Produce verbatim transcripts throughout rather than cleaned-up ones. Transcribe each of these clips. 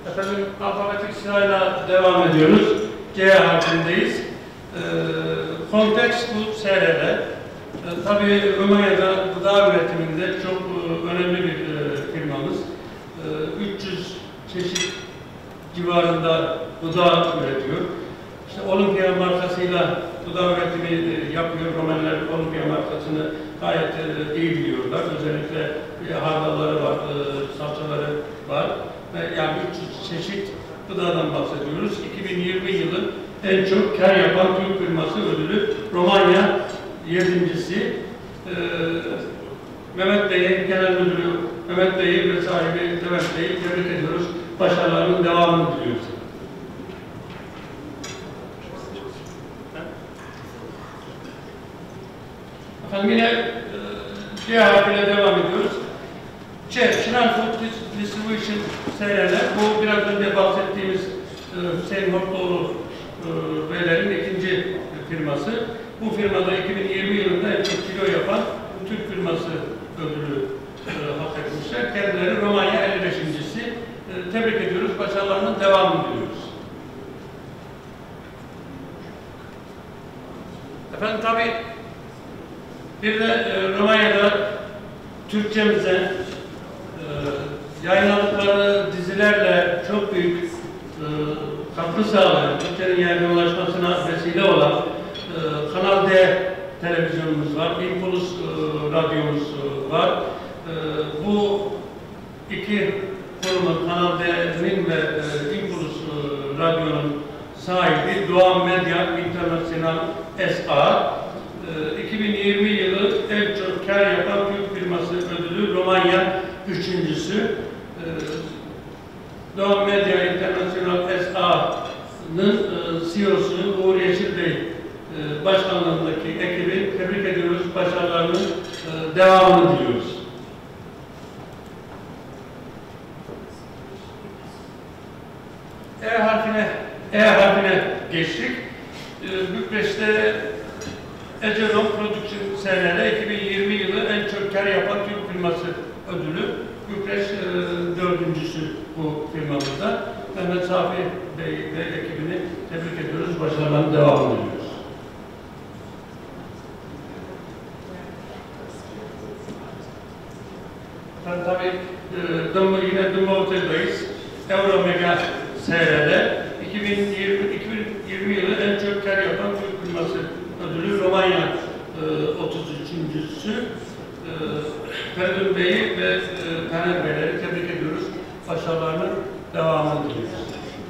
Efendim, alfabetik sırayla devam ediyoruz. C harfindeyiz. E, Context Food S R L. E, tabii Romanya'da gıda üretiminde çok e, önemli bir e, firmamız. E, üç yüz çeşit civarında gıda üretiyor. İşte Olimpiya markasıyla gıda üretimi e, yapıyor. Romanlar Olimpiya markasını gayet e, iyi biliyorlar. Özellikle e, hardalları var, e, salçaları var. Ve yani üç yüz çeşit gıdadan bahsediyoruz. iki bin yirmi yılı en çok kar yapan Türk firması ödülü Romanya yedincisi. Ee, Mehmet Bey'i, Genel Müdürü Mehmet Bey'i ve sahibi Levent Bey'i tebrik ediyoruz. Başarılarının devamını diliyoruz. Efendim yine e, C harfiyle devam ediyoruz. C, Çınar Food Distribution S R L. Bu biraz önce bahsettiğimiz e, Hüseyin Hortluoğlu e, Beylerin ikinci firması. Bu firmada iki bin yirmi yılında en çok kilo yapan Türk firması ödülü e, hak etmişler. Kendileri Romanya elli beşincisi. E, tebrik ediyoruz. Başarılarının devamını diliyoruz. Efendim tabii bir de e, Romanya'da Türkçemize Ee, yayınladıkları dizilerle çok büyük e, katkı sağlayan, Türkçenin yaygınlaşmasına vesile olan e, Kanal D televizyonumuz var, Impulus e, radyomuz e, var. E, bu iki kurumun, Kanal D'nin ve e, Impulus e, radyonun sahibi Doğan Medya International S A e, iki bin yirmi yılı en çok kar yapan Türk firması ödülü Romanya üçüncüsü. E, Doğan Medya International S A'nın e, C E O'su Uğur Yeşil Bey e, başkanlığındaki ekibi tebrik ediyoruz. Başarılarının e, devamını diliyoruz. E harfine E harfine geçtik. E, Bükreş'te Ecelon Production S R L iki bin yirmi yılı en çok kar yapan Türk firması ödülü. Bükreş e, dördüncüsü bu firmamızda. Mehmet Safi Bey ve ekibini tebrik ediyoruz. Başarılarının devamını diliyoruz. Ben tabii e, yine Dumba Otel'dayız. Euromega S R L iki bin yirmi yılı en çok kar yapan Türk firması ödülü Romanya e, otuz üçüncüsü. E, Feridun Bey'i ve e, Taner Beyleri tebrik ediyoruz. Başarılarının devamını diliyoruz.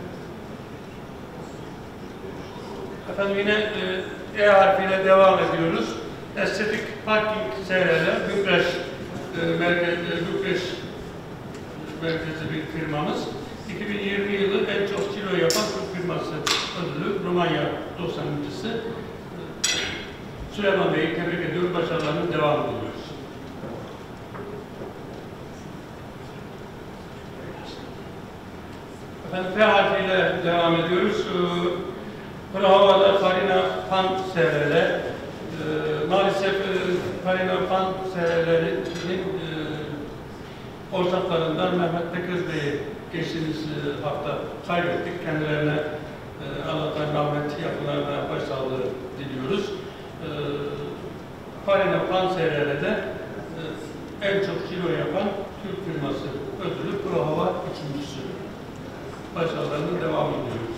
Efendim yine E, e harfiyle devam ediyoruz. Estetik Parking S R L, Bükreş e, merkez, e, Bükreş merkezli bir firmamız. iki bin yirmi yılı en çok kilo yapan Türk firması ödülü Romanya doksancısı. Süleyman Bey'i tebrik ediyoruz. Başarılarının devamını diliyoruz. Efendim F harfiyle devam ediyoruz. Prahova'da Farina Pan S R L. E, maalesef e, Farina Pan S R L'nin e, ortaklarından Mehmet Teköz Bey'i geçtiğimiz e, hafta kaybettik. Kendilerine e, Allah'tan rahmet, yakınlarına başsağlığı diliyoruz. E, Farina Pan S R L'de e, en çok kilo yapan Türk firması ödülü Prohova üçüncüsü. Başarılarının devamını diliyoruz.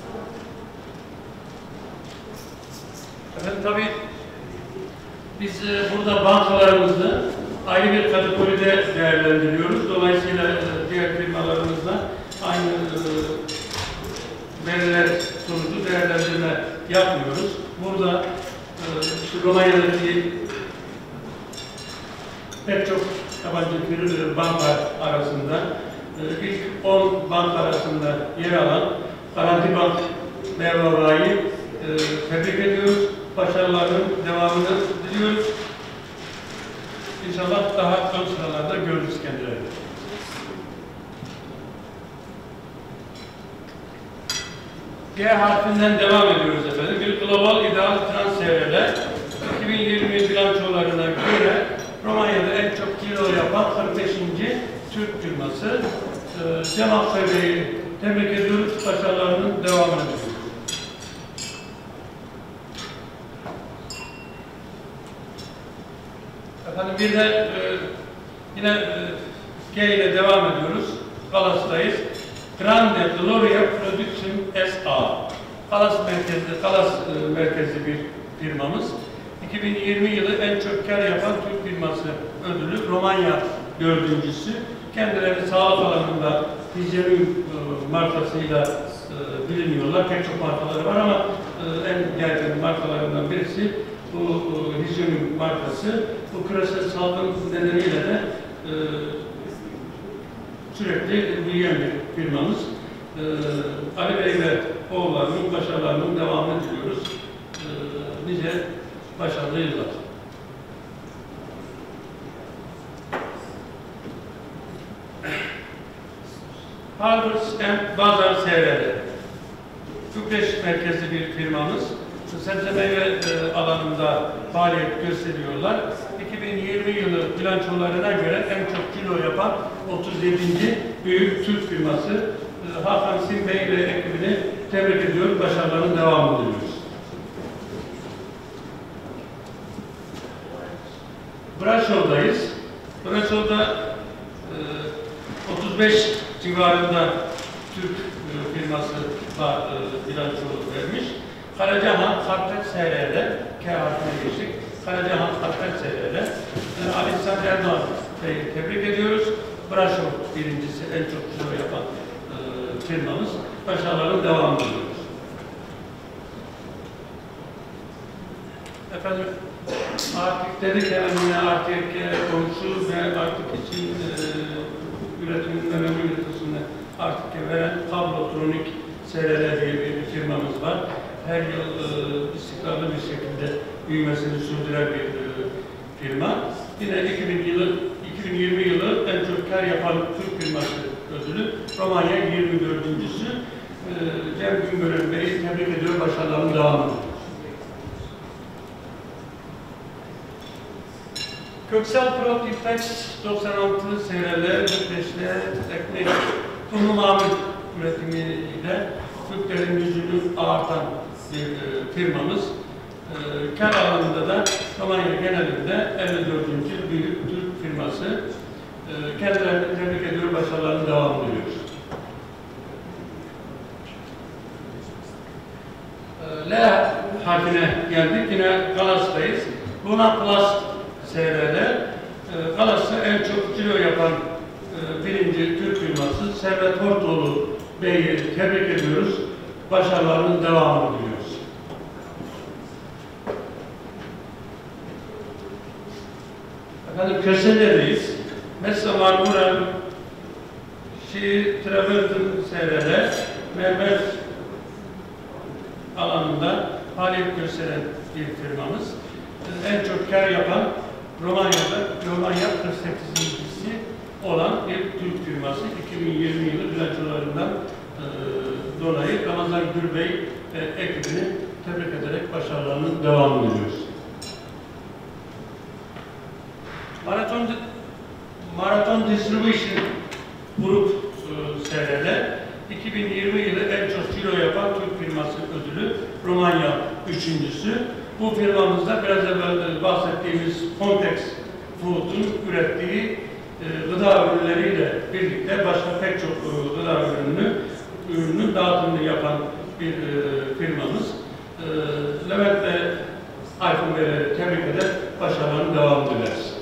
Efendim tabii biz e, burada bankalarımızı ayrı bir kategoride değerlendiriyoruz. Dolayısıyla e, diğer firmalarımızla aynı e, veriler sonucu değerlendirme yapmıyoruz. Burada e, Romanya'daki pek çok yabancı banka arasında e, ilk on banka arasında yer alan Garanti Bank B B V'yi e, tebrik ediyoruz. Başarılarının devamını diliyoruz. İnşallah daha ön sıralarda görürüz kendilerini. G harfinden devam ediyoruz efendim. Bir Global İdeal Trans S R L iki bin yirmi bilançolarına göre Romanya'da en çok kilo yapan kırk beşinci Türk firması. e, Cem Aksoy Bey'i tebrik ediyoruz. Başarılarının devamını diliyoruz. Efendim bir de e, yine e, G ile devam ediyoruz. Galas'tayız. Grande Gloria Production S A Galas merkezli, Galas e, merkezli bir firmamız. iki bin yirmi yılı en çok kar yapan Türk firması ödülü, Romanya dördüncüsü. Kendileri sağlık alanında hijyenin e, markasıyla e, biliniyorlar. Pek çok markaları var ama e, en yaygın markalarından birisi bu e, hijyenin markası. Bu küresel salgın nedeniyle de e, sürekli büyüyen bir firmamız. E, Ali Bey ve oğullarının başarılarının devamını diliyoruz. E, nice başarılı yıllar. Harvest and Bazaar S R L Bükreş merkezli bir firmamız. Sebze meyve e, alanında faaliyet gösteriyorlar. iki bin yirmi yılı bilançolarına göre en çok kilo yapan otuz yedinci büyük Türk firması. E, Hakan Sim Bey ve ekibini tebrik ediyoruz. Başarılarının devamını diliyoruz. Brashow'dayız. Brashow'da e, otuz beş civarında Türk e, firması var, e, bilanço vermiş. Karacahan Kartaç S R L, K harfine geçtik. Karacahan Kartaç S R L. E, Ali İhsan Erdoğan Bey'i tebrik ediyoruz. Brashow birincisi, en çok kilo yapan e, firmamız. Başarıların devamını diliyoruz. Efendim, artık dedik ya, yine artık komşu ve artık için e, üretimin önemli üreticisinde artık veren Kablotronik S R L diye bir firmamız var. Her yıl e, istikrarlı bir şekilde büyümesini sürdüren bir e, firma. Yine iki bin yılı, iki bin yirmi yılı en çok kar yapan Türk firması ödülü. Romanya yirmi dördüncüsü. E, Cem Güngören Bey'i tebrik ediyor. Başarılarının devamını. Köksal Pro Tipex doksan altı S R L, Bükreş'te ekmek, unlu mamul üretimiyle Türklerin gücünü ağırtan bir e, firmamız. E, kar alanında da Romanya genelinde elli dördüncü büyük Türk firması. E, kendilerini tebrik ediyor, başarılarının devamını diliyoruz. E, L harfine geldik, yine Galas'tayız. Luna Plus S R L, e, Galas'ta en çok kilo yapan e, birinci Türk firması Servet Hortoğlu Bey'i tebrik ediyoruz. Başarılarının devamını diliyoruz. Efendim Köseler'deyiz. Mesela Marmura Şii Travertin S R L mermer alanında faaliyet gösteren bir firmamız. En çok kar yapan Romanya'da Romanya kırk sekizincisi olan bir Türk firması. iki bin yirmi yılı bilançolarından e, dolayı Ramazan Gürbey ve ekibini tebrik ederek başarılarının devamını diliyoruz. Maraton Maraton Distribution Grup e, S R L iki bin yirmi yılı en çok kilo yapan Türk firması ödülü, Romanya üçüncüsü. Bu firmamızda biraz evvel bahsettiğimiz Contex Food'un ürettiği e, gıda ürünleriyle birlikte başka pek çok e, gıda ürününü, ürünün dağıtımını yapan bir e, firmamız. E, Levent ve Ayfun Bey'leri tebrik eder, başarılarının devamını dileriz.